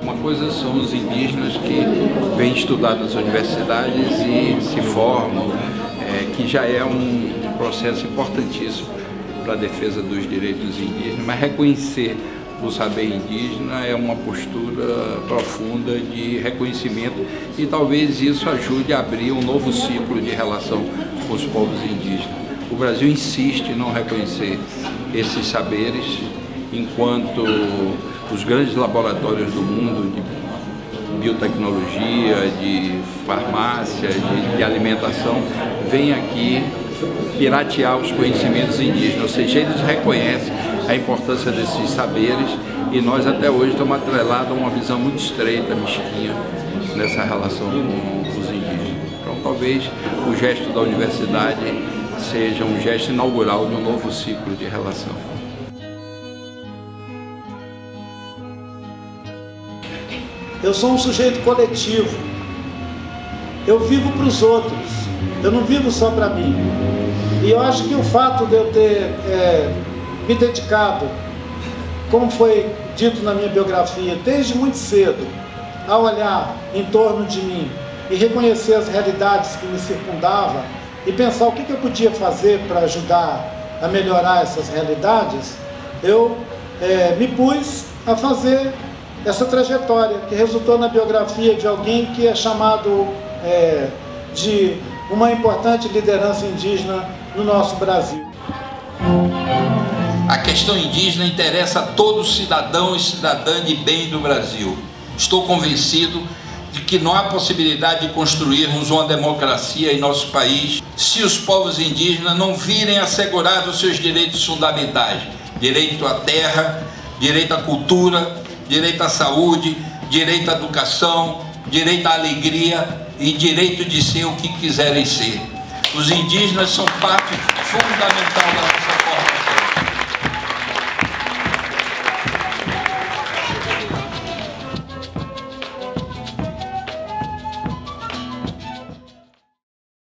Uma coisa são os indígenas que vêm estudar nas universidades e se formam, que já é um processo importantíssimo para a defesa dos direitos indígenas, mas reconhecer o saber indígena é uma postura profunda de reconhecimento e talvez isso ajude a abrir um novo ciclo de relação com os povos indígenas. O Brasil insiste em não reconhecer esses saberes, enquanto os grandes laboratórios do mundo de biotecnologia, de farmácia, de alimentação, vêm aqui piratear os conhecimentos indígenas, ou seja, eles reconhecem a importância desses saberes e nós até hoje estamos atrelados a uma visão muito estreita, mesquinha, nessa relação com os indígenas. Então talvez o gesto da universidade seja um gesto inaugural de um novo ciclo de relação. Eu sou um sujeito coletivo, eu vivo para os outros, eu não vivo só para mim. E eu acho que o fato de eu ter me dedicado, como foi dito na minha biografia, desde muito cedo, a olhar em torno de mim e reconhecer as realidades que me circundavam e pensar o que eu podia fazer para ajudar a melhorar essas realidades, eu me pus a fazer essa trajetória que resultou na biografia de alguém que é chamado de uma importante liderança indígena no nosso Brasil. A questão indígena interessa a todo cidadão e cidadã de bem do Brasil. Estou convencido de que não há possibilidade de construirmos uma democracia em nosso país se os povos indígenas não virem assegurados os seus direitos fundamentais: direito à terra, direito à cultura, direito à saúde, direito à educação, direito à alegria e direito de ser o que quiserem ser. Os indígenas são parte fundamental